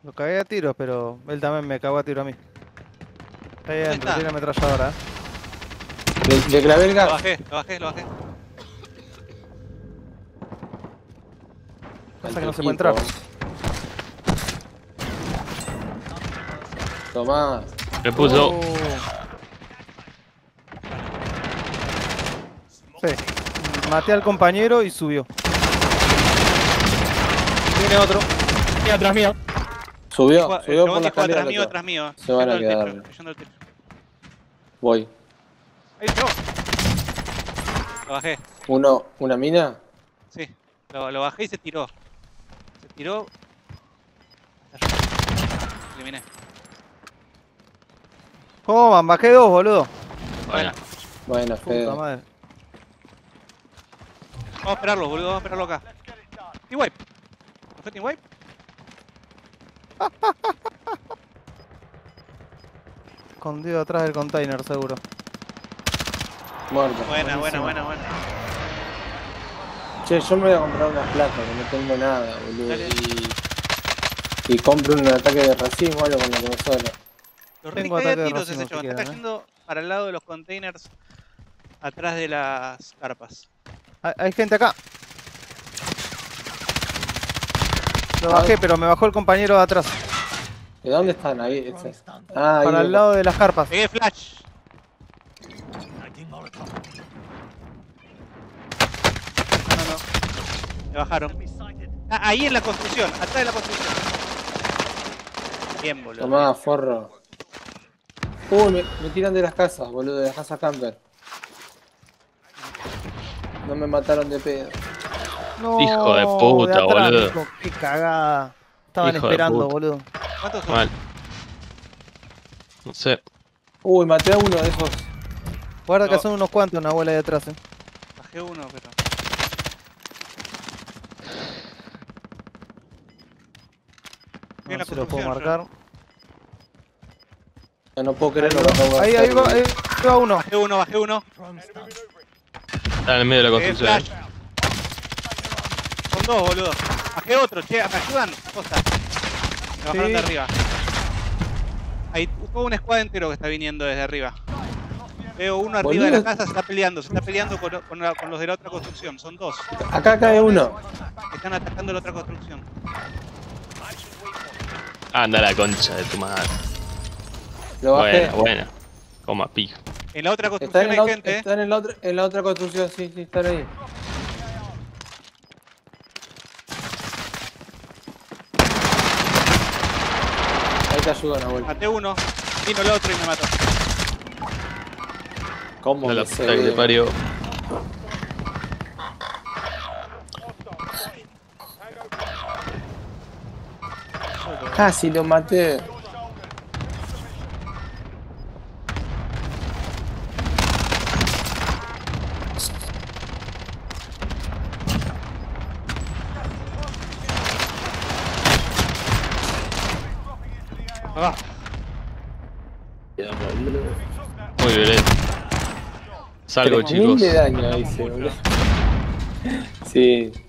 Lo cagué a tiros, pero él también me cagó a tiro a mí. Está ahí ¿Dónde adentro, está? tiene ametralladora, Le clavé el Lo gas. bajé, lo bajé, lo bajé. Pasa que no se Alto puede entrar. equipo. Tomá. Me puso. Sí. Maté al compañero y subió. Viene otro. Mira, atrás mío. Subió El por chabón la dijo escalera. atrás mío, loco. atrás mío. Se van a Yendo al quedar. techo, yendo al techo. Voy. Ahí llegó. Lo bajé. ¿Una mina? Sí. Lo bajé y se tiró. Se tiró. Eliminé. ¿Cómo van? Bajé dos, boludo. Bueno, Bueno, Fede. Puta madre. Vamos a esperarlo, boludo. Vamos a esperarlo acá. Team wipe. ¿No fue team wipe? Escondido atrás del container, seguro. Muerto. Buena, Buenísimo. buena. Che, yo me voy a comprar unas placas, que no tengo nada, boludo. Dale. Y compro un ataque de racimo o algo con la consola. Los Tengo recae a ataque de tiros racimo ese si chabón. Está quieren, cayendo para el lado de los containers. Atrás de las carpas. Hay gente acá. Lo bajé, pero me bajó el compañero de atrás. ¿De dónde están? Ahí. Ah, ahí. Para el lado de las carpas. Pegué flash. No. Me bajaron. Ah, ahí en la construcción, atrás de la construcción. Bien, boludo. Tomá, forro. Me tiran de las casas, boludo, de las casas camper. No me mataron de pedo. No, Hijo de puta, de atrás, boludo. Nico, qué cagada. Estaban Hijo de esperando, puta. boludo. ¿Cuántos son? mal. No sé. Maté a uno de esos. Guarda que No. son unos cuantos, una abuela ahí atrás, Bajé uno, pero. A Estoy en la ver si lo puedo construcción, yo. marcar. No puedo creer lo que acabo de Ahí hacer, boludo. ahí va uno. Bajé uno. Está en el medio de la Pegué construcción. flash. Son dos, boludo. Bajé otro, che, ¿me ayudan? Costa. Me bajaron Sí. de arriba. Hay todo un squad entero que está viniendo desde arriba. Veo uno arriba de la Boludo. casa, se está peleando con los de la otra construcción. Son dos. Acá hay uno. Están atacando la otra construcción. Anda la concha de tu madre. Lo bajé. Buena. Coma pija. En la otra Están construcción hay gente. están en la otra construcción, sí, están ahí. Ahí te ayudan, abuelo. Maté uno. Vino el otro y me mató. ¿Cómo No la que puta que te ve? parió. Casi lo maté. Ah, Muy violento. Salgo, 3000 chicos. de daño, dice, boludo. Sí.